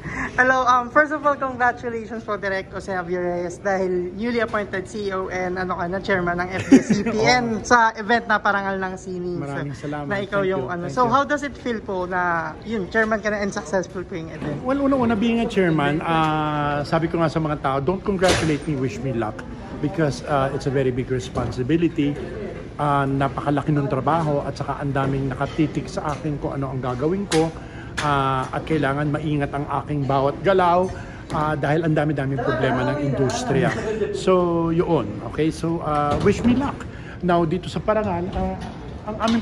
Hello, first of all, congratulations po Direk Jose Javier Reyes dahil newly appointed CEO and chairman ng FDCPN sa event na parangal ng Sini. Maraming salamat. Na ikaw Thank yung you. So how does it feel po na yun, chairman ka na and successful po yung event? Well, una being a chairman, sabi ko nga sa mga tao, don't congratulate me, wish me luck. Because it's a very big responsibility. Napakalaki ng trabaho at saka ang daming nakatitik sa akin kung ano ang gagawin ko. At kailangan maingat ang aking bawat galaw dahil ang dami-daming problema ng industriya. So, yun. Okay? So, wish me luck. Now, dito sa Parangal, ang aming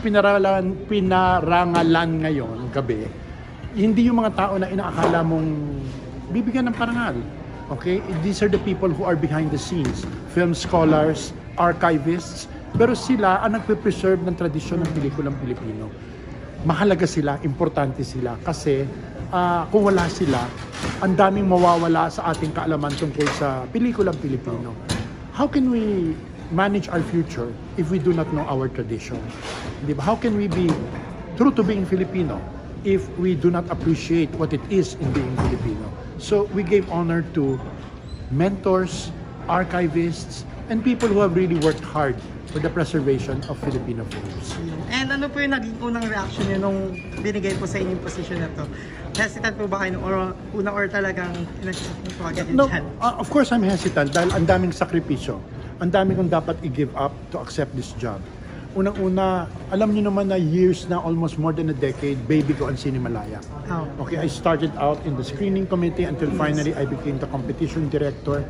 pinarangalan ngayon, gabi, hindi yung mga tao na inaakala mong bibigyan ng parangal. Okay? These are the people who are behind the scenes. Film scholars, archivists, pero sila ang nagpe-preserve ng tradisyon ng pelikulang Pilipino. Mahalaga sila, importante sila kasi kung wala sila, ang daming mawawala sa ating kaalaman tungkol sa pelikulang Pilipino. How can we manage our future if we do not know our tradition? Diba? How can we be true to being Filipino if we do not appreciate what it is in being Filipino? So we gave honor to mentors, archivists, and people who have really worked hard for the preservation of Filipino films. And ano po yung naging unang reaction niyo nung binigay po sa inyong position na to? Hesitant po ba kayo or talagang inasisip niyo po agad yung challenge? Of course I'm hesitant dahil ang daming sakripisyo. Ang daming kong dapat i-give up to accept this job. Unang-una, alam niyo naman na years na, almost more than a decade, baby ko ang Cinemalaya. Oh. Okay, I started out in the screening committee until finally I became the competition director.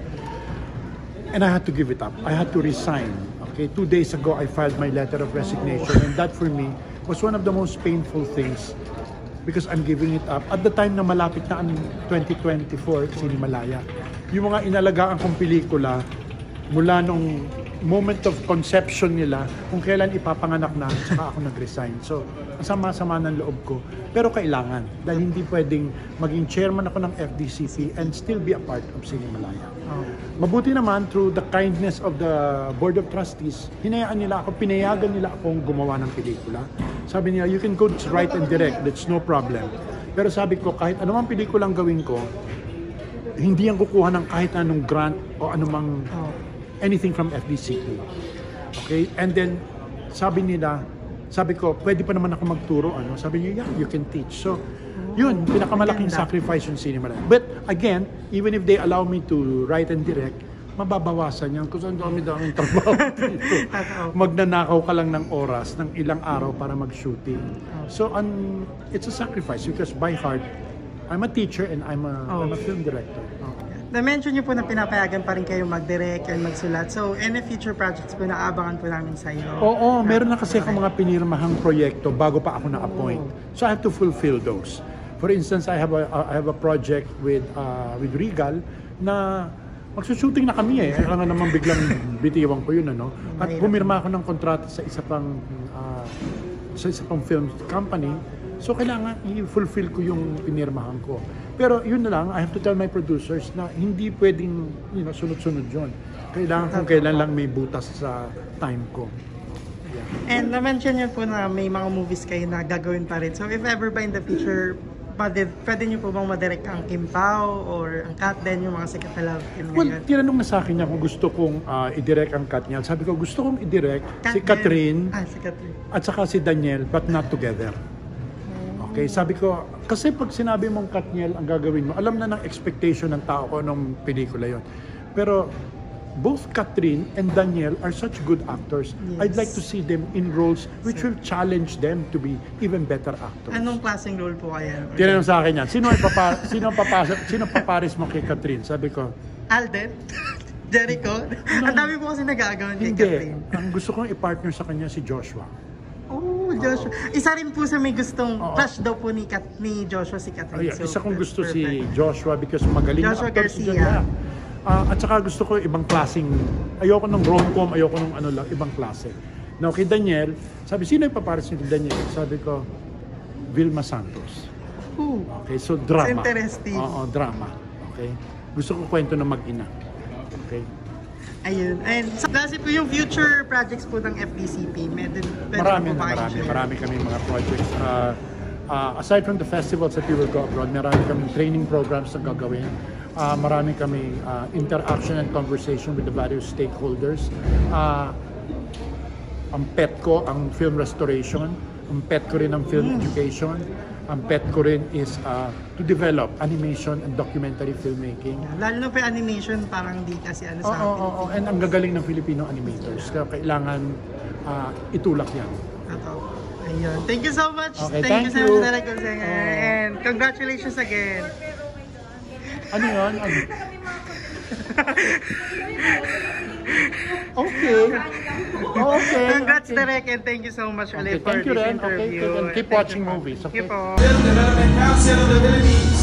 And I had to give it up. I had to resign. Okay, 2 days ago, I filed my letter of resignation, and that for me was one of the most painful things because I'm giving it up. At the time na malapit na ang 2024, Cinemalaya, yung mga inalagaan kong pelikula mula nung moment of conception nila, kung kailan ipapanganak na, saka ako nag-resign. So, sama-sama ng loob ko. Pero kailangan, dahil hindi pwedeng maging chairman ako ng FDCP and still be a part of Cinemalaya. Mabuti naman, through the kindness of the Board of Trustees, pinayagan nila akong gumawa ng pelikula. Sabi nila, you can go write and direct, that's no problem. Pero sabi ko, kahit anumang pelikulang gawin ko, hindi yan kukuha ng kahit anong grant o anumang anything from FDCP. Okay? And then, sabi ko, pwede pa naman ako magturo. Sabi niya, yeah, you can teach. So, yun, pinakamalaking sacrifice yung cinema. But again, even if they allow me to write and direct, mababawasan yan kasi ang dami-daming trabaho dito. Magnanakaw ka lang ng oras, ng ilang araw para mag-shooting. So, it's a sacrifice because by heart, I'm a teacher and I'm a film director. Na-mention niyo po na pinapayagan pa rin kayo mag-direct and magsulat. So, any future projects po na aabangan po namin sa iyo? Oo, meron na kasi akong mga pinirmahang proyekto bago pa ako na-appoint. So, I have to fulfill those. For instance, I have a project with Regal na magsushooting na kami eh. Kaya naman biglang bitiwan ko yun, ano? At pumirma ako ng kontrata sa isa pang film company. So, kailangan i-fulfill ko yung pinirmahan ko. Pero yun na lang, I have to tell my producers na hindi pwedeng sunod-sunod yun. Kailangan kung kailan lang may butas sa time ko. Yeah. And na-mention niyo po na may mga movies kayo na gagawin pa rin. So if ever ba in the future, pwede niyo po bang madirect ang Kim Pao or ang Kat Den, yung mga sikat na love film Well, ngayon? tinanong na sa akin niya kung gusto kong i-direct ang Kat niya. Sabi ko, gusto kong i-direct si Catherine at saka si Daniel, but not together. Okay, sabi ko, kasi pag sinabi mong Katniel ang gagawin mo, alam na ng expectation ng tao ko nung pelikula yon. Pero both Catherine and Daniel are such good actors. Yes. I'd like to see them in roles which will challenge them to be even better actors. Anong klaseng role po kaya? Tinanong sa akin yan, sino paparis mo kay Catherine? Sabi ko, Alden? Jericho? Ang dami po kasi nagagawan kay Catherine. Ang gusto kong i-partner sa kanya si Joshua. Oh, Joshua. Isa rin po sa may gustong crush daw po ni Joshua si Catherine. So, isa kong gusto si Joshua because magaling Joshua na actor si Garcia. At saka gusto ko ibang klaseng, ayoko ng rom-com, ayoko ng ibang klase. Now, kay Daniel, sabi, sino yung paparis ni Daniel? Sabi ko, Vilma Santos. Ooh. Okay, so drama. It's interesting. Oo, drama. Okay. Gusto ko kwento ng mag-ina. Okay. Ayun. And so, kasi po yung future projects po ng FDCP, Marami kami mga projects. aside from the festivals that we will go abroad, marami kaming training programs na gagawin. Marami kaming interaction and conversation with the various stakeholders. Ang pet ko, ang film restoration. Ang pet ko rin ang film education. Ang pet ko rin is to develop animation and documentary filmmaking. Lalo na pa yung animation, parang di kasi ano sa atin. And ang gagaling ng Filipino animators. Kaya kailangan itulak yan. Ito. Ayun. Thank you so much. Okay, thank you thank so you. much, Direk Gonzaga. And congratulations again. Ano yun? Ano? Okay. Okay. Congrats, Okay. Direk, and thank you so much Okay, ulit for thank you this Ren. Okay, interview. and keep Thank watching you po. movies. Thank you Okay. po. Film Development Council of the Philippines.